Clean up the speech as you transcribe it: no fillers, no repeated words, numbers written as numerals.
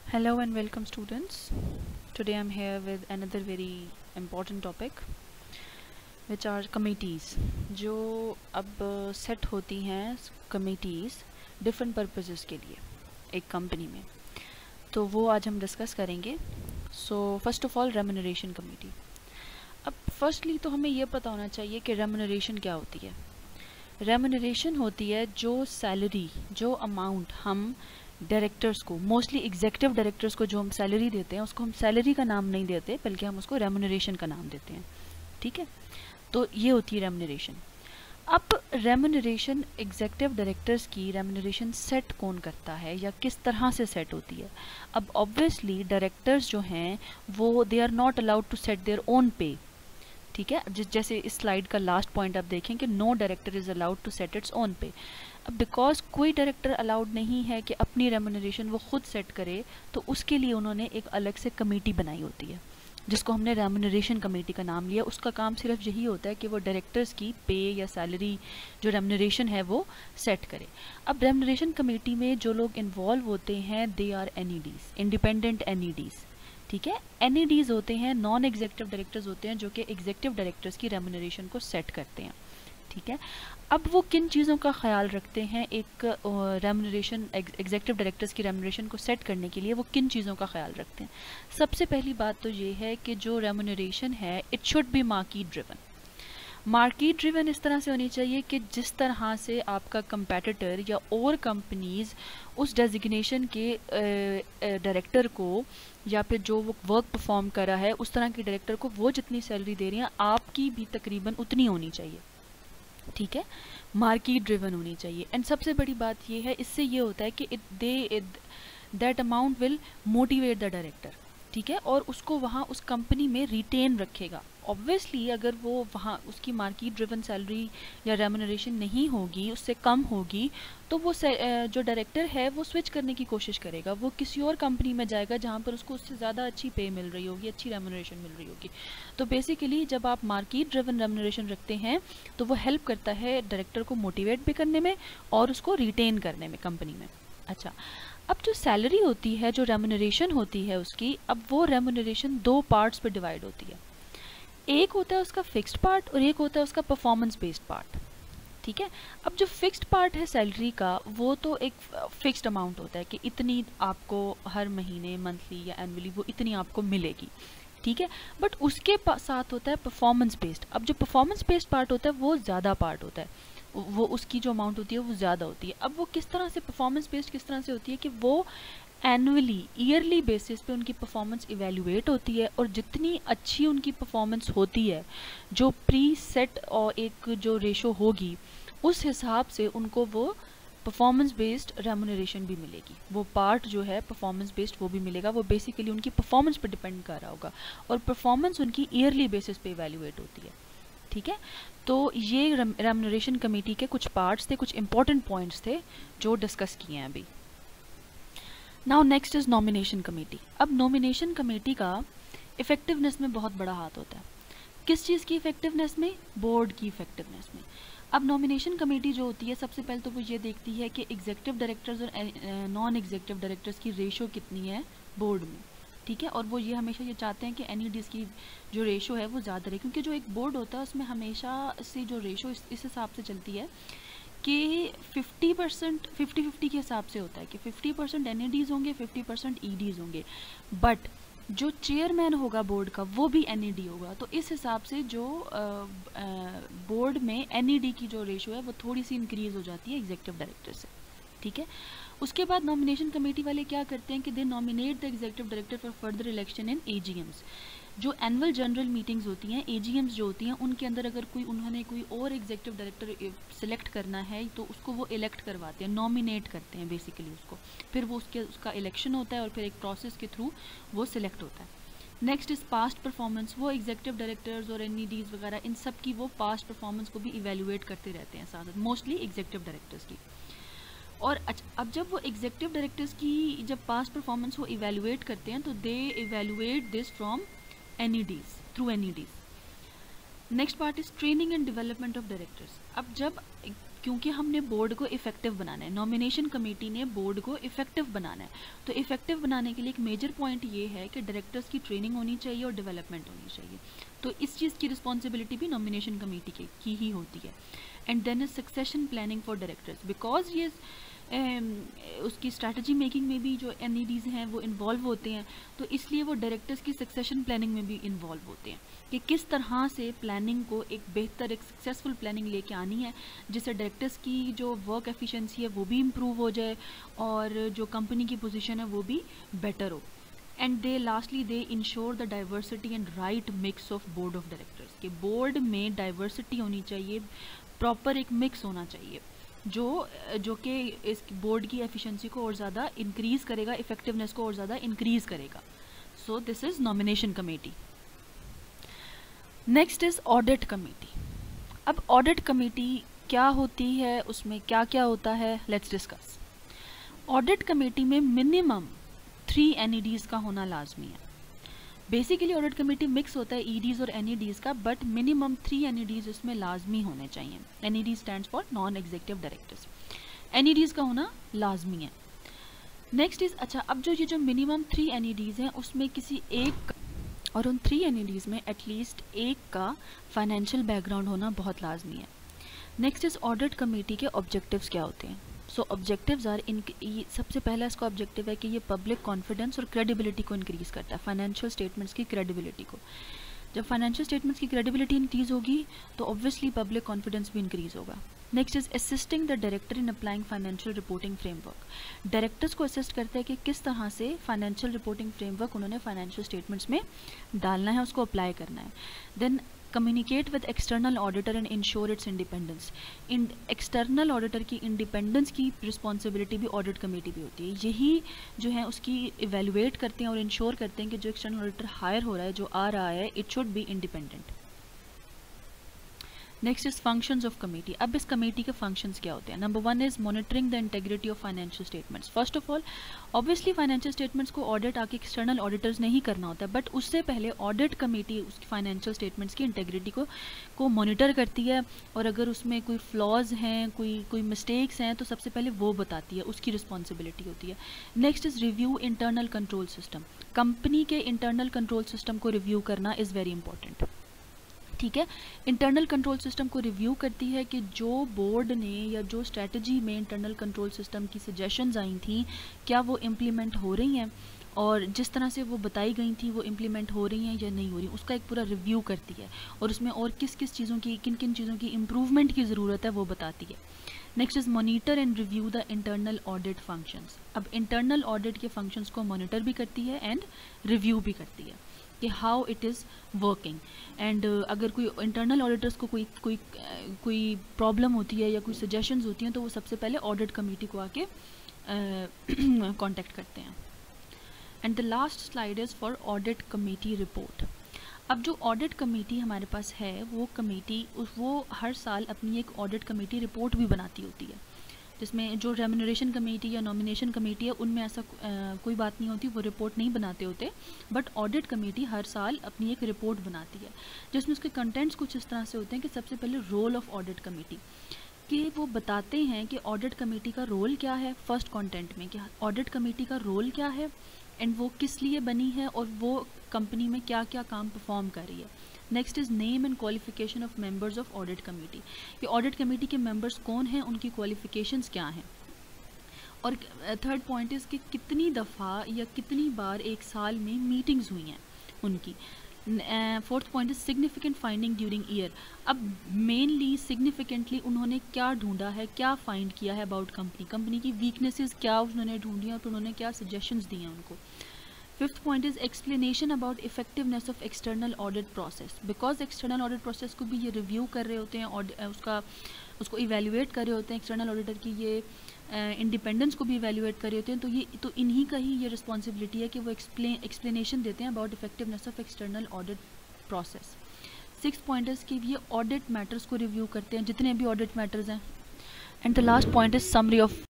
Hello and welcome students. Today I'm here with another very important topic which are committees जो अब set होती हैं committees different purposes के लिए एक कंपनी में, तो वो आज हम डिस्कस करेंगे. So first of all remuneration committee. अब फर्स्टली तो हमें ये पता होना चाहिए कि रेम्यूनरेशन क्या होती है. रेम्यूनरेशन होती है जो सैलरी, जो अमाउंट हम डायरेक्टर्स को, मोस्टली एग्जीक्यूटिव डायरेक्टर्स को जो हम सैलरी देते हैं उसको हम सैलरी का नाम नहीं देते, बल्कि हम उसको रेम्यूनरेशन का नाम देते हैं. ठीक है, तो ये होती है रेम्यूनरेशन. अब रेम्यूनरेशन, एग्जीक्यूटिव डायरेक्टर्स की रेम्यूनरेशन सेट कौन करता है या किस तरह से सेट होती है. अब ऑब्वियसली डायरेक्टर्स जो हैं वो they are not allowed to set their own pay. ठीक है, जैसे इस स्लाइड का लास्ट पॉइंट आप देखें कि no director is allowed to set its own pay. अब बिकॉज कोई डायरेक्टर अलाउड नहीं है कि अपनी रेम्यूनरेशन वो खुद सेट करे, तो उसके लिए उन्होंने एक अलग से कमेटी बनाई होती है जिसको हमने रेम्यूनरेशन कमेटी का नाम लिया. उसका काम सिर्फ यही होता है कि वो डायरेक्टर्स की पे या सैलरी, जो रेम्यूनरेशन है वो सेट करे. अब रेम्यूनरेशन कमेटी में जो लोग इन्वॉल्व होते हैं they are NEDs, independent NEDs. ठीक है, NEDs होते हैं, नॉन एग्जीक्यूटिव डायरेक्टर्स होते हैं जो कि एग्जीक्यूटिव डायरेक्टर्स की रेम्यूनरेशन को सेट करते हैं. ठीक है, अब वो किन चीज़ों का ख्याल रखते हैं एक रेम्यूनरेशन, एग्जीक्यूटिव डायरेक्टर्स की रेम्यूनरेशन को सेट करने के लिए वो किन चीज़ों का ख्याल रखते हैं. सबसे पहली बात तो ये है कि जो रेम्यूनरेशन है it should be market driven. Market driven इस तरह से होनी चाहिए कि जिस तरह से आपका कंपेटिटर या और कंपनीज उस डेजिग्नेशन के डायरेक्टर को या फिर जो वो वर्क परफॉर्म कर रहा है उस तरह के डायरेक्टर को वो जितनी सैलरी दे रही हैं आपकी भी तकरीबन उतनी होनी चाहिए. ठीक है, मार्केट ड्रिवन होनी चाहिए. एंड सबसे बड़ी बात ये है, इससे ये होता है कि that amount will motivate the director. ठीक है, और उसको वहाँ उस कंपनी में रिटेन रखेगा. ऑब्वियसली अगर वो वहाँ उसकी मार्केट ड्रिवन सैलरी या रेम्यूनरेशन नहीं होगी, उससे कम होगी, तो वो जो डायरेक्टर है वो स्विच करने की कोशिश करेगा. वो किसी और कंपनी में जाएगा जहाँ पर उसको उससे ज़्यादा अच्छी पे मिल रही होगी, अच्छी रेम्यूनरेशन मिल रही होगी. तो बेसिकली जब आप मार्केट ड्रिवन रेम्यूनरेशन रखते हैं तो वो हेल्प करता है डायरेक्टर को मोटिवेट भी करने में और उसको रिटेन करने में कंपनी में. अच्छा, अब जो सैलरी होती है, जो रेम्यूनरेशन होती है उसकी, अब वो रेम्यूनरेशन दो पार्ट्स पर डिवाइड होती है. एक होता है उसका फिक्स्ड पार्ट और एक होता है उसका परफॉर्मेंस बेस्ड पार्ट. ठीक है, अब जो फिक्स्ड पार्ट है सैलरी का वो तो एक फिक्स्ड अमाउंट होता है कि इतनी आपको हर महीने, मंथली या एनुअली वो इतनी आपको मिलेगी. ठीक है, बट उसके साथ होता है परफॉर्मेंस बेस्ड. अब जो परफॉर्मेंस बेस्ड पार्ट होता है वो ज़्यादा पार्ट होता है, वो उसकी जो अमाउंट होती है वो ज़्यादा होती है. अब वो किस तरह से परफॉर्मेंस बेस्ड किस तरह से होती है कि वो एनुअली, ईयरली बेसिस पे उनकी परफॉर्मेंस इवेल्युएट होती है और जितनी अच्छी उनकी परफॉर्मेंस होती है, जो प्री सेट और एक जो रेशो होगी उस हिसाब से उनको वो परफॉर्मेंस बेस्ड रेम्यूनरेशन भी मिलेगी. वो पार्ट जो है परफॉर्मेंस बेस्ड वो भी मिलेगा. वो बेसिकली उनकी परफॉर्मेंस पर डिपेंड कर रहा होगा और परफॉर्मेंस उनकी ईयरली बेसिस पे इवेल्युएट होती है. ठीक है, तो ये रेम्यूनरेशन कमेटी के कुछ पार्ट्स थे, कुछ इंपॉर्टेंट पॉइंट्स थे जो डिस्कस किए हैं अभी. Now next is nomination committee. अब नॉमिनेशन कमेटी का इफेक्टिवनेस में बहुत बड़ा हाथ होता है. किस चीज़ की इफेक्टिवनेस में? बोर्ड की इफेक्टिवनेस में. अब नॉमिनेशन कमेटी जो होती है सबसे पहले तो वो ये देखती है कि एग्जीक्यूटिव डायरेक्टर्स और नॉन एग्जीक्यूटिव डायरेक्टर्स की रेशो कितनी है बोर्ड में. ठीक है, और वो ये हमेशा ये चाहते हैं कि NEDs की जो रेशो है वो ज़्यादा रहे, क्योंकि जो एक बोर्ड होता है उसमें हमेशा से जो रेशो इस हिसाब से चलती है कि 50% 50-50 के हिसाब से होता है कि 50% NEDs होंगे, 50% EDs होंगे. बट जो चेयरमैन होगा बोर्ड का वो भी NED होगा. तो इस हिसाब से जो बोर्ड में NED की जो रेशो है वो थोड़ी सी इंक्रीज हो जाती है एग्जीक्यूटिव डायरेक्टर से. ठीक है, उसके बाद नॉमिनेशन कमेटी वाले क्या करते हैं कि they nominate the executive director for further election in AGMs. जो एनुअल जनरल मीटिंग्स होती हैं, AGMs जो होती हैं, उनके अंदर अगर उन्होंने कोई और एग्जीक्यूटिव डायरेक्टर सिलेक्ट करना है तो उसको वो इलेक्ट करवाते हैं, नॉमिनेट करते हैं बेसिकली उसको. फिर वो उसका इलेक्शन होता है और फिर एक प्रोसेस के थ्रू वो सिलेक्ट होता है. Next is past performance. वो एग्जीक्यूटिव डायरेक्टर्स और NEDs वगैरह इन सब की वो पास्ट परफॉर्मेंस को भी इवेल्युएट करते रहते हैं साथ, मोस्टली एग्जीक्यूटिव डायरेक्टर्स की. और अब जब वो एग्जीक्यूटिव डायरेक्टर्स की जब पास्ट परफॉर्मेंस वो इवेल्युएट करते हैं तो they evaluate this from NEDs, through NEDs. Next part is training and development of directors. अब जब क्योंकि हमने बोर्ड को इफेक्टिव बनाना है, नॉमिनेशन कमेटी ने बोर्ड को इफेक्टिव बनाना है। तो इफेक्टिव बनाने के लिए एक मेजर पॉइंट ये है कि डायरेक्टर्स की ट्रेनिंग होनी चाहिए और डेवलपमेंट होनी चाहिए। तो इस चीज़ की रिस्पॉन्सिबिलिटी भी नॉमिनेशन कमेटी की ही होती है। And then is succession planning for directors, because ये उसकी स्ट्रैटेजी मेकिंग में भी जो NEDs हैं वो इन्वॉल्व होते हैं, तो इसलिए वो डायरेक्टर्स की सक्सेशन प्लानिंग में भी इन्वॉल्व होते हैं कि किस तरह से प्लानिंग को एक बेहतर, एक सक्सेसफुल प्लानिंग लेके आनी है, जिससे डायरेक्टर्स की जो वर्क एफिशिएंसी है वो भी इम्प्रूव हो जाए और जो कंपनी की पोजीशन है वो भी बेटर हो। And they lastly they ensure the diversity and right mix of board of directors, कि बोर्ड में डाइवर्सिटी होनी चाहिए, प्रॉपर एक मिक्स होना चाहिए जो कि इस बोर्ड की एफिशिएंसी को और ज़्यादा इंक्रीज़ करेगा, इफेक्टिवनेस को और ज़्यादा इंक्रीज़ करेगा। So this is nomination committee. Next is audit committee. अब ऑडिट कमेटी क्या होती है, उसमें क्या क्या होता है, लेट्स डिस्कस। ऑडिट कमेटी में मिनिमम 3 NEDs का होना लाजमी है। बेसिकली ऑडिट कमेटी मिक्स होता है EDs और NEDs का, बट मिनिमम 3 NEDs इसमें लाजमी होने चाहिए। NED stands for non executive directors. NEDs का होना लाजमी है। नेक्स्ट इज, अच्छा अब जो मिनिमम 3 NEDs हैं उसमें किसी एक, और उन 3 NEDs में एटलीस्ट एक का फाइनेंशियल बैकग्राउंड होना बहुत लाजमी है। नेक्स्ट इज ऑडिट कमेटी के ऑब्जेक्टिव्स क्या होते हैं। सो ऑब्जेक्टिव्स आर सबसे पहला इसका ऑब्जेक्टिव है कि ये पब्लिक कॉन्फिडेंस और क्रेडिबिलिटी को इंक्रीज़ करता है, फाइनेंशियल स्टेटमेंट्स की क्रेडिबिलिटी को। जब फाइनेंशियल स्टेटमेंट्स की क्रेडिबिलिटी इंक्रीज़ होगी तो ऑब्वियसली पब्लिक कॉन्फिडेंस भी इंक्रीज़ होगा। Next is assisting the director in applying financial reporting framework. Directors को असिस्ट करता है कि किस तरह से फाइनेंशियल रिपोर्टिंग फ्रेमवर्क उन्होंने फाइनेंशियल स्टेटमेंट्स में डालना है, उसको अप्लाई करना है। Then communicate with external auditor and ensure it's independence. External auditor की इंडिपेंडेंस की रिस्पॉन्सिबिलिटी भी ऑडिट कमेटी भी होती है। यही जो है उसकी इवेलुएट करते हैं और इंश्योर करते हैं कि जो एक्सटर्नल ऑडिटर हायर हो रहा है, जो आ रहा है, it should be independent. Next is functions of committee. अब इस कमेटी के फंक्शंस क्या होते हैं। Number 1 is monitoring the integrity of financial statements. First of all obviously financial statements को ऑडिट आके एक्सटर्नल ऑडिटर्स ने ही करना होता है, बट उससे पहले ऑडिट कमेटी उसकी फाइनेंशियल स्टेटमेंट्स की इंटेग्रिटी को मॉनिटर करती है, और अगर उसमें कोई फ्लॉज हैं, कोई मिस्टेक्स हैं, तो सबसे पहले वो बताती है, उसकी रिस्पॉन्सिबिलिटी होती है। Next is review internal control system. Company के इंटरनल कंट्रोल सिस्टम को रिव्यू करना इज़ वेरी इंपॉर्टेंट। ठीक है, इंटरनल कंट्रोल सिस्टम को रिव्यू करती है कि जो बोर्ड ने या जो स्ट्रेटजी में इंटरनल कंट्रोल सिस्टम की सजेशंस आई थी क्या वो इम्प्लीमेंट हो रही हैं, और जिस तरह से वो बताई गई थी वो इम्प्लीमेंट हो रही हैं या नहीं हो रही, उसका एक पूरा रिव्यू करती है, और उसमें और किस किस चीज़ों की, किन किन चीज़ों की इम्प्रूवमेंट की ज़रूरत है वो बताती है। Next is monitor and review the internal audit functions. अब इंटरनल ऑडिट के फंक्शंस को मॉनिटर भी करती है एंड रिव्यू भी करती है कि how it is working. And अगर कोई इंटरनल ऑडिटर्स को कोई प्रॉब्लम होती है या कोई सजेशंस होती हैं तो वो सबसे पहले ऑडिट कमेटी को आके कांटेक्ट करते हैं। And the last slide is for audit committee report. अब जो ऑडिट कमेटी हमारे पास है वो कमेटी वो हर साल अपनी एक ऑडिट कमेटी रिपोर्ट भी बनाती होती है, जिसमें जो रेम्यूनरेशन कमेटी या नॉमिनेशन कमेटी है उनमें ऐसा कोई बात नहीं होती, वो रिपोर्ट नहीं बनाते होते, बट ऑडिट कमेटी हर साल अपनी एक रिपोर्ट बनाती है जिसमें उसके कंटेंट्स कुछ इस तरह से होते हैं कि सबसे पहले रोल ऑफ ऑडिट कमेटी, कि वो बताते हैं कि ऑडिट कमेटी का रोल क्या है। फर्स्ट कंटेंट में कि ऑडिट कमेटी का रोल क्या है एंड वो किस लिए बनी है और वो कंपनी में क्या क्या काम परफॉर्म कर रही है। Next is name and qualification of members of audit committee, कि ऑडिट कमेटी के मेंबर्स कौन हैं, उनकी क्वालिफिकेशंस क्या हैं। और थर्ड पॉइंट इज़ कि कितनी दफ़ा या कितनी बार एक साल में मीटिंग्स हुई हैं उनकी। Fourth point is significant finding during year. अब मेनली सिग्निफिकेंटली उन्होंने क्या ढूंढा है, क्या फाइंड किया है अबाउट कंपनी की वीकनेसेस क्या उन्होंने ढूंढी हैं और उन्होंने क्या सजेशंस दिए हैं उनको। Fifth point is explanation about effectiveness of external audit process, because external audit process को भी ये रिव्यू कर रहे होते हैं और उसको इवेल्युएट कर रहे होते हैं, एक्सटर्नल ऑडिटर की ये इंडिपेंडेंस को भी इवेल्युएट कर रहे होते हैं। तो इन्हीं का ही ये रिस्पॉन्सिबिलिटी है कि वो एक्सप्लेनेशन देते हैं about effectiveness of external audit process. Six point is कि ये ऑडिट मैटर्स को रिव्यू करते हैं, जितने भी ऑडिट मैटर्स हैं। And the last point is summary of